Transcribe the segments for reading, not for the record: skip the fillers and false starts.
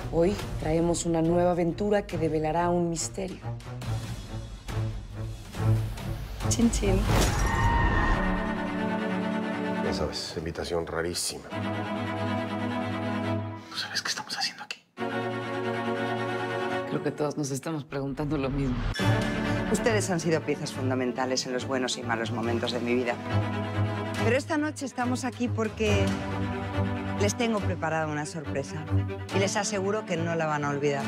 Hoy traemos una nueva aventura que develará un misterio. Chin, chin. Ya sabes, invitación rarísima. ¿Tú sabes qué estamos haciendo aquí? Creo que todos nos estamos preguntando lo mismo. Ustedes han sido piezas fundamentales en los buenos y malos momentos de mi vida. Pero esta noche estamos aquí porque les tengo preparada una sorpresa. Y les aseguro que no la van a olvidar.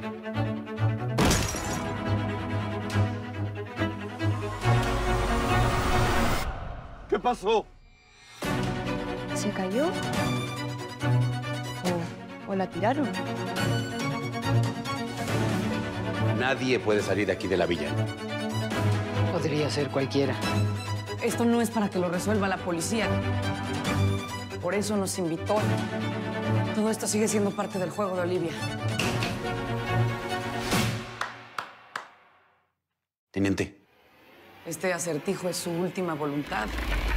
¿Qué pasó? ¿Se cayó? ¿O la tiraron? Nadie puede salir de aquí de la villa. Podría ser cualquiera. Esto no es para que lo resuelva la policía. Por eso nos invitó. Todo esto sigue siendo parte del juego de Olivia. Teniente. Este acertijo es su última voluntad.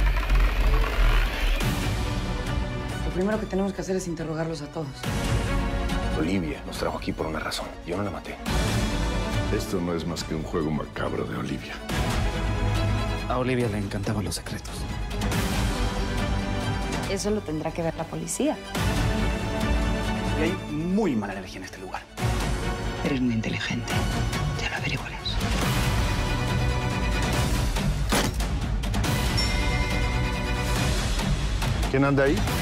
Lo primero que tenemos que hacer es interrogarlos a todos. Olivia nos trajo aquí por una razón. Yo no la maté. Esto no es más que un juego macabro de Olivia. A Olivia le encantaban los secretos. Eso lo tendrá que ver la policía. Y hay muy mala energía en este lugar. Eres muy inteligente. Ya lo averiguarás. ¿Quién anda ahí?